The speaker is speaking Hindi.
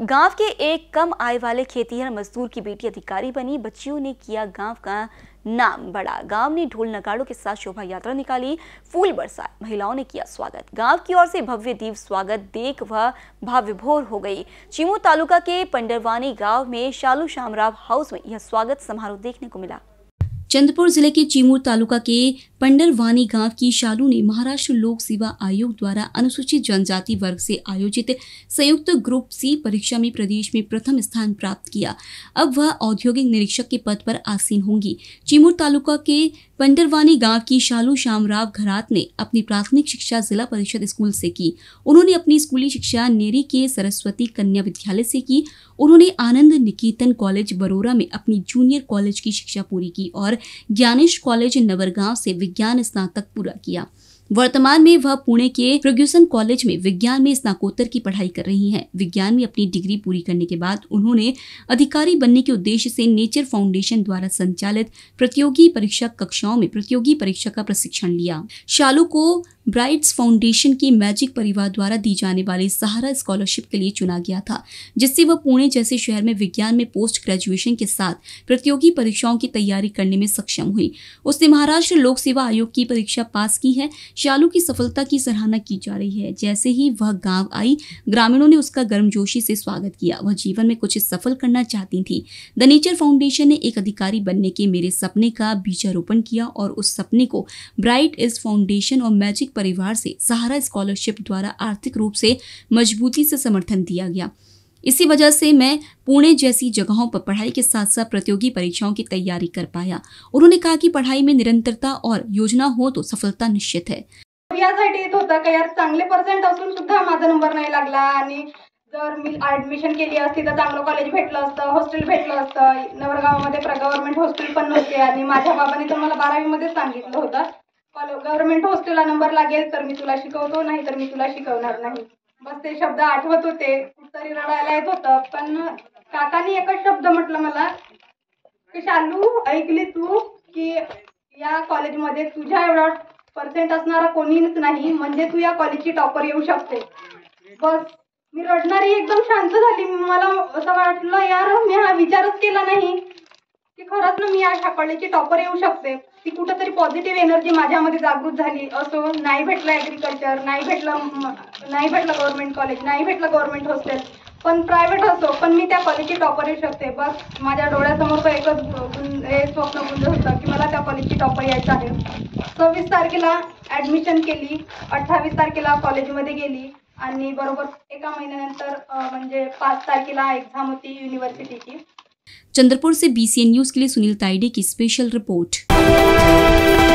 गांव के एक कम आय वाले खेतिहर मजदूर की बेटी अधिकारी बनी। बच्चियों ने किया गांव का नाम बड़ा। गांव ने ढोल नगाड़ों के साथ शोभा यात्रा निकाली, फूल बरसाए, महिलाओं ने किया स्वागत। गांव की ओर से भव्य दीप स्वागत देख वह भाव विभोर हो गई। चीमूर तालुका के पंडरवानी गांव में शालू शामराव हाउस में यह स्वागत समारोह देखने को मिला। चंद्रपुर जिले के चीमूर तालुका के पंडरवानी गांव की शालू ने महाराष्ट्र लोक सेवा आयोग द्वारा अनुसूचित जनजाति वर्ग से आयोजित संयुक्त ग्रुप सी परीक्षा में प्रदेश में प्रथम स्थान प्राप्त किया। अब वह औद्योगिक निरीक्षक के पद पर आसीन होंगी। चीमूर तालुका के पंडरवानी गांव की शालू शामराव घरात ने अपनी प्राथमिक शिक्षा जिला परिषद स्कूल से की। उन्होंने अपनी स्कूली शिक्षा नेरी के सरस्वती कन्या विद्यालय से की। उन्होंने आनंद निकेतन कॉलेज बरोरा में अपनी जूनियर कॉलेज की शिक्षा पूरी की और ज्ञानेश कॉलेज नवरगांव से विज्ञान स्नातक पूरा किया। वर्तमान में वह पुणे के फर्ग्यूसन कॉलेज में विज्ञान में स्नातकोत्तर की पढ़ाई कर रही हैं। विज्ञान में अपनी डिग्री पूरी करने के बाद उन्होंने अधिकारी बनने के उद्देश्य से नेचर फाउंडेशन द्वारा संचालित प्रतियोगी परीक्षा कक्षाओं में प्रतियोगी परीक्षा का प्रशिक्षण लिया। शालू को ब्राइट्स फाउंडेशन की मैजिक परिवार द्वारा दी जाने वाली सहारा स्कॉलरशिप के लिए चुना गया था, जिससे वह पुणे जैसे शहर में विज्ञान में पोस्ट ग्रेजुएशन के साथ प्रतियोगी परीक्षाओं की तैयारी करने में सक्षम हुई। उसने महाराष्ट्र लोक सेवा आयोग की परीक्षा पास की है। शालू की सफलता की सराहना की जा रही है। जैसे ही वह गांव आई, ग्रामीणों ने उसका गर्मजोशी से स्वागत किया। वह जीवन में कुछ सफल करना चाहती थी। द नेचर फाउंडेशन ने एक अधिकारी बनने के मेरे सपने का बीजारोपण किया और उस सपने को ब्राइट इज फाउंडेशन और मैजिक परिवार से सहारा स्कॉलरशिप द्वारा आर्थिक रूप से मजबूती से समर्थन दिया गया। इसी वजह से मैं पुणे जैसी जगहों पर पढ़ाई के साथ साथ प्रतियोगी परीक्षाओं की तैयारी कर पाया। उन्होंने कहा कि पढ़ाई में निरंतरता और योजना हो तो सफलता निश्चित है। यासाठी येत होता का यार चांगले पर्सेंट असून सुद्धा माझा नंबर नाही लागला आणि जर मी ऍडमिशन केली असती तर चांगलं कॉलेज भेटलं असतं, हॉस्टेल भेटलं असतं। नवरगावमध्ये गव्हर्नमेंट हॉस्टेल पण नव्हते आणि माझ्या बाबांनी तर मला 12वी मध्ये सांगितलं होतं गव्हर्नमेंट हॉस्टेलला नंबर लागेल तर मी तुला शिकवतो, नाही तर मी तुला शिकवणार नाही। बस ते शब्द आठवत होते, तरी रडायला येत होतं। पण काकांनी एकच शब्द म्हटलं मला की शालू ऐकली तू की या कॉलेजमध्ये तुझ्या एवढा पर्सेंट असणारा कोणीच नाही, म्हणजे तू या कॉलेजची टॉपर येऊ शकते। बस मी रडणारी एकदम शांत झाली। मला असं वाटलं यार मी हा विचारच केला नाही की खरंच ना मी या कॉलेजची टॉपर येऊ शकते। ती कुठेतरी पॉझिटिव्ह एनर्जी माझ्यामध्ये जागृत झाली। असो नाही भेटलं ॲग्रिकल्चर, नाही भेटलं गव्हर्नमेंट कॉलेज, नाही भेटलं गव्हर्नमेंट हॉस्टेल, पण प्रायव्हेट असो पण मी त्या कॉलेजची टॉपर येऊ शकते। बस माझ्या डोळ्यासमोर तर एकच हे स्वप्न गुंजत होतं की मला त्या कॉलेजची टॉपर यायचं आहे। 26 तारखेला ॲडमिशन केली, 28 तारखेला कॉलेजमध्ये गेली आणि बरोबर एका महिन्यानंतर म्हणजे 5 तारखेला एक्झाम होती युनिव्हर्सिटीची। चंद्रपुर से BCN न्यूज के लिए सुनील ताइडे की स्पेशल रिपोर्ट।